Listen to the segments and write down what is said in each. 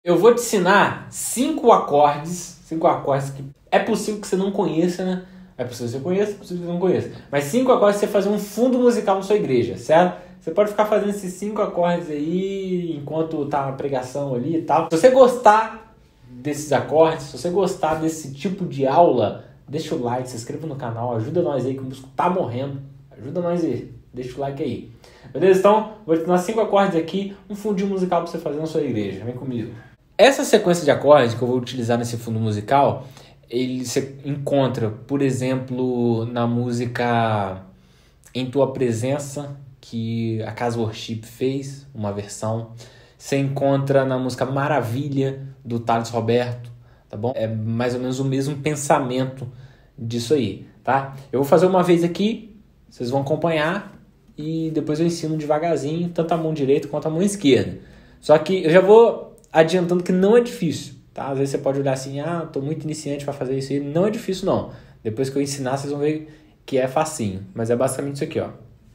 Eu vou te ensinar 5 acordes que é possível que você não conheça, né? É possível que você conheça, é possível que você não conheça. Mas 5 acordes pra você fazer um fundo musical na sua igreja, certo? Você pode ficar fazendo esses 5 acordes aí enquanto tá na pregação ali e tal. Se você gostar desses acordes, se você gostar desse tipo de aula, deixa o like, se inscreva no canal, ajuda nós aí que o músico tá morrendo. Ajuda nós aí, deixa o like aí. Beleza? Então, vou te dar 5 acordes aqui, um fundinho musical pra você fazer na sua igreja. Vem comigo. Essa sequência de acordes que eu vou utilizar nesse fundo musical, ele você encontra, por exemplo, na música Em Tua Presença, que a Casa Worship fez, uma versão. Você encontra na música Maravilha, do Thales Roberto, tá bom? É mais ou menos o mesmo pensamento disso aí, tá? Eu vou fazer uma vez aqui, vocês vão acompanhar e depois eu ensino devagarzinho, tanto a mão direita quanto a mão esquerda. Só que eu já vou adiantando que não é difícil, tá? Às vezes você pode olhar assim, tô muito iniciante para fazer isso aí. Não é difícil, não. Depois que eu ensinar, vocês vão ver que é facinho. Mas é basicamente isso aqui, ó.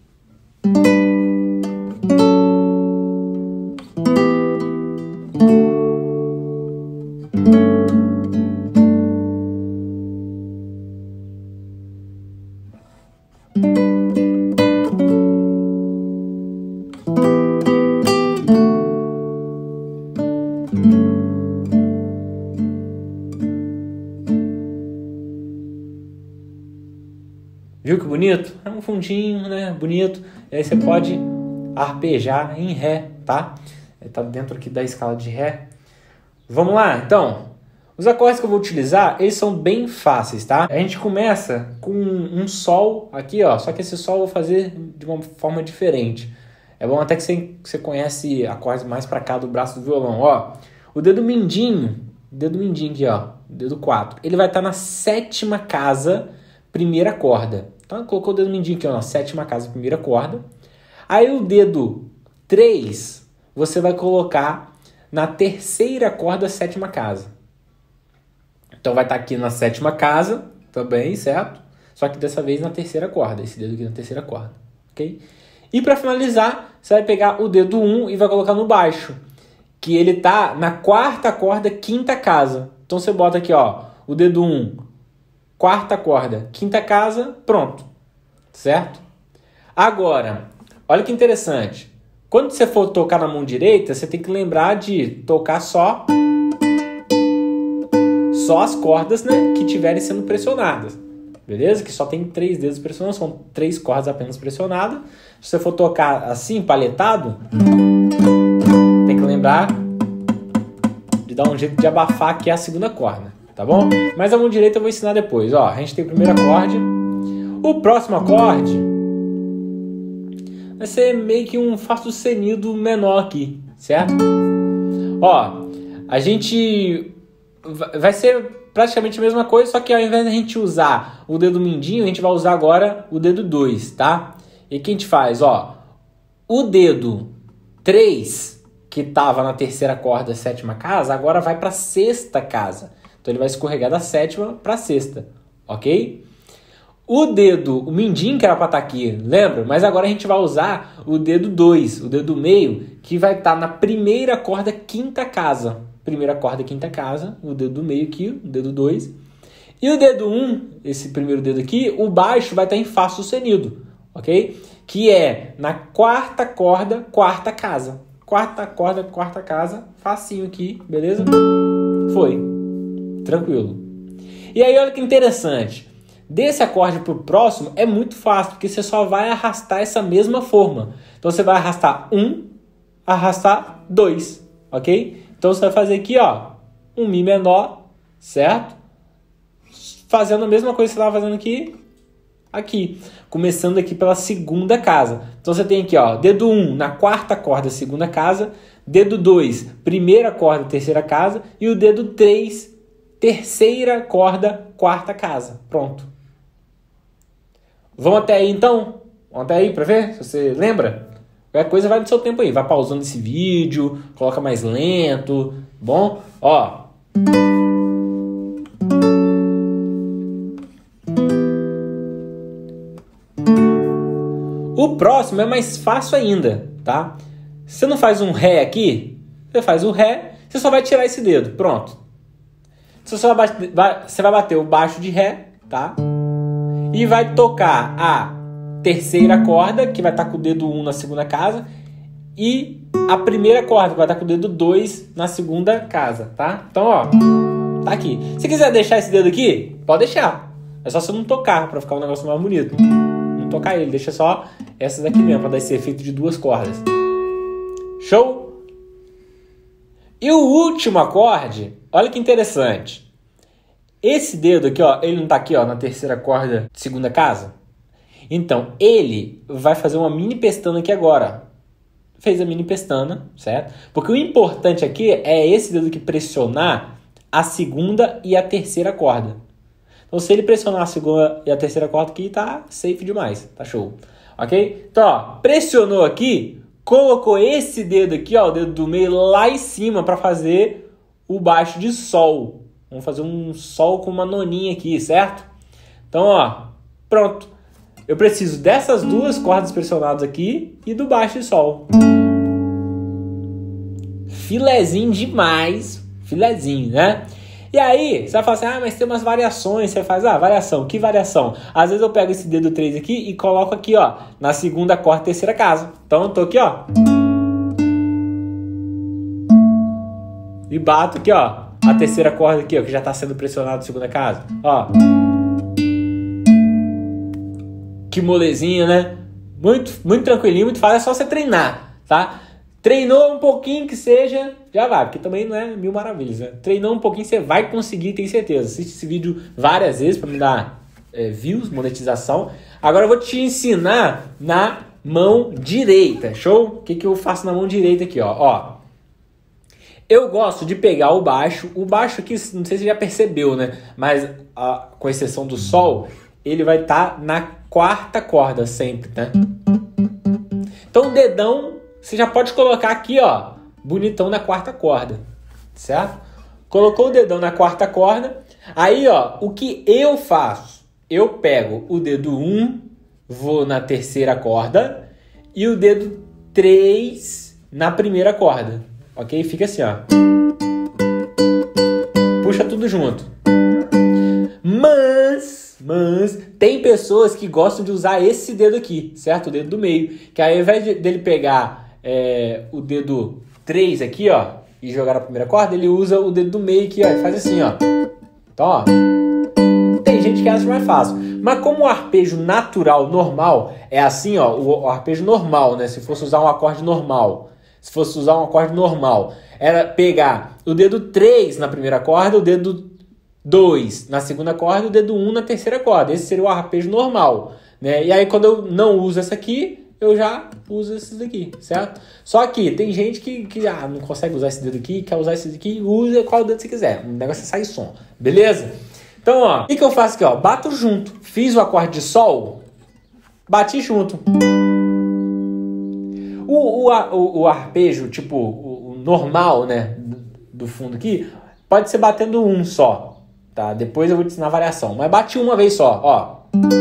Viu que bonito? É um fundinho, né? Bonito. E aí você pode arpejar em Ré, tá? Tá dentro aqui da escala de Ré. Vamos lá, então. Os acordes que eu vou utilizar, eles são bem fáceis, tá? A gente começa com um Sol aqui, ó. Só que esse Sol eu vou fazer de uma forma diferente. É bom até que você conhece acordes mais pra cá do braço do violão, ó. O dedo mindinho aqui, ó. Dedo 4. Ele vai estar na 7ª casa, primeira corda. Então, colocou o dedo mindinho aqui, ó, na 7ª casa, primeira corda. Aí o dedo 3, você vai colocar na 3ª corda, 7ª casa. Então, vai estar aqui na 7ª casa, também, certo? Só que dessa vez na 3ª corda, esse dedo aqui na 3ª corda, ok? E para finalizar, você vai pegar o dedo 1 e vai colocar no baixo, que ele tá na 4ª corda, 5ª casa. Então, você bota aqui, ó, o dedo 1, 4ª corda, 5ª casa, pronto, certo? Agora, olha que interessante. Quando você for tocar na mão direita, você tem que lembrar de tocar só as cordas, né, que estiverem sendo pressionadas, beleza? Que só tem 3 dedos pressionados, são 3 cordas apenas pressionadas. Se você for tocar assim, paletado, tem que lembrar de dar um jeito de abafar aqui a 2ª corda. Tá bom? Mas a mão direita eu vou ensinar depois. Ó, a gente tem o primeiro acorde. O próximo acorde vai ser meio que um Fá sustenido menor aqui, certo? Ó, a gente vai ser praticamente a mesma coisa, só que ao invés de a gente usar o dedo mindinho, a gente vai usar agora o dedo 2, tá? E o que a gente faz? Ó, o dedo 3, que estava na 3ª corda, 7ª casa, agora vai para a 6ª casa. Então ele vai escorregar da 7ª para a 6ª, ok? O mindinho que era para estar aqui, lembra? Mas agora a gente vai usar o dedo 2, o dedo meio, que vai estar na 1ª corda, 5ª casa. 1ª corda, 5ª casa, o dedo do meio aqui, o dedo 2. E o dedo 1, esse primeiro dedo aqui, o baixo vai estar em Fá sustenido, ok? Que é na 4ª corda, 4ª casa. 4ª corda, 4ª casa, facinho aqui, beleza? Foi. Tranquilo. E aí, olha que interessante. Desse acorde pro próximo é muito fácil, porque você só vai arrastar essa mesma forma. Então, você vai arrastar 1, arrastar 2, ok? Então, você vai fazer aqui, ó, um Mi menor, certo? Fazendo a mesma coisa que você estava fazendo aqui. Começando aqui pela 2ª casa. Então, você tem aqui, ó, dedo 1 na 4ª corda, 2ª casa. Dedo 2, 1ª corda, 3ª casa. E o dedo 3, 3ª corda, 4ª casa. Pronto. Vamos até aí, então? Vamos até aí para ver se você lembra? Qualquer coisa vai no seu tempo aí. Vai pausando esse vídeo, coloca mais lento, bom? Ó. O próximo é mais fácil ainda, tá? Você não faz um Ré aqui? Você faz o Ré, você Você só vai tirar esse dedo, pronto. Você vai bater o baixo de Ré, tá? E vai tocar a terceira corda, que vai estar com o dedo 1 na segunda casa, e a primeira corda, que vai estar com o dedo 2 na segunda casa, tá? Então, ó, tá aqui. Se quiser deixar esse dedo aqui, pode deixar. É só você não tocar, pra ficar um negócio mais bonito. Não tocar ele, deixa só essas aqui mesmo, pra dar esse efeito de duas cordas. Show? E o último acorde, olha que interessante. Esse dedo aqui, ó, ele não tá aqui, ó, na terceira corda, segunda casa? Então, ele vai fazer uma mini pestana aqui agora. Fez a mini pestana, certo? Porque o importante aqui é esse dedo aqui pressionar a segunda e a terceira corda. Então, se ele pressionar a segunda e a terceira corda aqui, tá safe demais, tá show. Ok? Então, ó, pressionou aqui, colocou esse dedo aqui, ó, o dedo do meio lá em cima para fazer o baixo de sol. Vamos fazer um sol com uma noninha aqui, certo? Então, ó, pronto. Eu preciso dessas duas cordas pressionadas aqui e do baixo de sol. Filezinho demais. Filezinho, né? E aí, você vai falar assim, mas tem umas variações. Você faz, variação. Que variação? Às vezes eu pego esse dedo 3 aqui e coloco aqui, ó, na segunda corda, terceira casa. Então, eu tô aqui, ó. E bato aqui, ó. A terceira corda aqui, ó, que já tá sendo pressionada na segunda casa. Ó. Que molezinha, né? Muito tranquilinho, muito fácil. É só você treinar, tá? Treinou um pouquinho que seja, já vai. Porque também não é mil maravilhas, né? Treinou um pouquinho, você vai conseguir, tem certeza. Assiste esse vídeo várias vezes pra me dar views, monetização. Agora eu vou te ensinar na mão direita, show? O que eu faço na mão direita aqui, ó? Eu gosto de pegar o baixo aqui, não sei se você já percebeu, né? Mas com exceção do sol, ele vai estar na quarta corda sempre, né? Então o dedão, você já pode colocar aqui, ó, bonitão na quarta corda, certo? Colocou o dedão na quarta corda, aí, ó, o que eu faço? Eu pego o dedo 1, vou na terceira corda, e o dedo 3 na primeira corda. Ok? Fica assim, ó. Puxa tudo junto. Mas tem pessoas que gostam de usar esse dedo aqui, certo? O dedo do meio. Que ao invés dele pegar o dedo 3 aqui, ó, e jogar na primeira corda, ele usa o dedo do meio aqui, ó, e faz assim, ó. Então, ó. Tem gente que acha mais fácil. Mas como o arpejo natural, normal, é assim, ó, o arpejo normal, né? Se fosse usar um acorde normal. Se fosse usar um acorde normal, era pegar o dedo 3 na primeira corda, o dedo 2 na segunda corda e o dedo 1 na terceira corda. Esse seria o arpejo normal, né? E aí, quando eu não uso essa aqui, eu já uso esses aqui, certo? Só que tem gente que não consegue usar esse dedo aqui, quer usar esse aqui, usa qual dedo você quiser. O negócio é sair som, beleza? Então, ó, o que eu faço aqui, ó? Bato junto. Fiz o acorde de sol, bati junto. O arpejo, tipo, o normal, né, do fundo aqui, pode ser batendo um só, tá? Depois eu vou te ensinar a variação. Mas bate uma vez só, ó.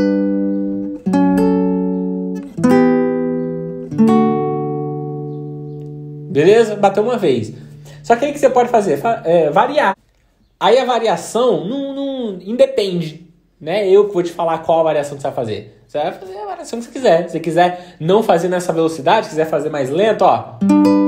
Beleza? Bateu uma vez. Só que aí o que você pode fazer? Variar. Aí a variação não independe, né? Eu que vou te falar qual a variação que você vai fazer. Você vai fazer a variação que você quiser. Se você quiser não fazer nessa velocidade, quiser fazer mais lento, ó.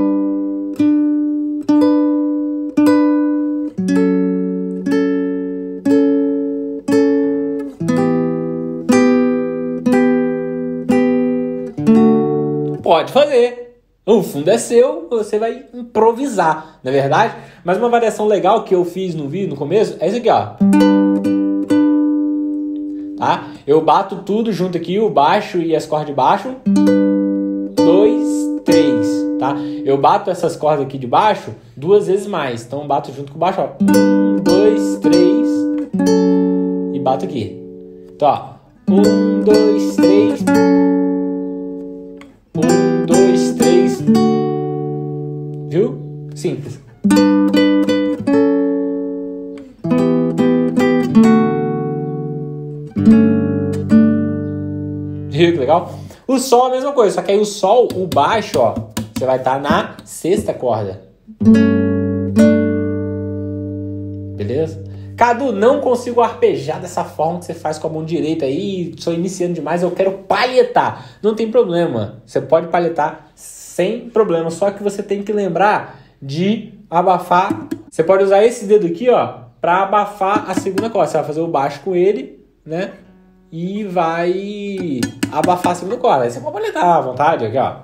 Pode fazer. O fundo é seu, você vai improvisar, não é verdade? Mas uma variação legal que eu fiz no vídeo no começo é isso aqui, ó. Tá? Eu bato tudo junto aqui, o baixo e as cordas de baixo. 2, 3, tá? Eu bato essas cordas aqui de baixo 2 vezes mais. Então bato junto com o baixo, ó. 1, 2, 3 e bato aqui. Então, ó. 1, 2, 3. 1, 2, 3. Viu? Simples. Viu que legal? O sol é a mesma coisa, só que aí o sol, o baixo, ó, você vai estar na sexta corda. Beleza? Cadu, não consigo arpejar dessa forma que você faz com a mão direita aí, sou iniciando demais, eu quero palhetar. Não tem problema, você pode palhetar sem problema, só que você tem que lembrar de abafar. Você pode usar esse dedo aqui, ó, para abafar a segunda corda. Você vai fazer o baixo com ele, né? E vai abafar a segunda corda. Aí você pode palhetar à vontade aqui, ó.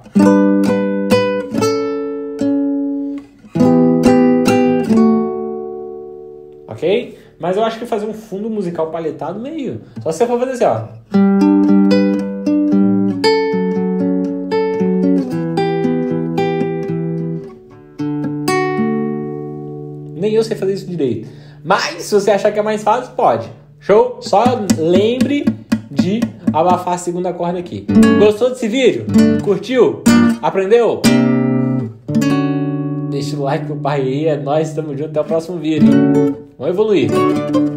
Ok? Mas eu acho que fazer um fundo musical palhetado meio... Só se você for fazer assim, ó. Nem eu sei fazer isso direito. Mas se você achar que é mais fácil, pode. Show? Só lembre de abafar a segunda corda aqui. Gostou desse vídeo? Curtiu? Aprendeu? Deixa o like pro pai aí. É nóis, tamo junto. Até o próximo vídeo. Vamos evoluir.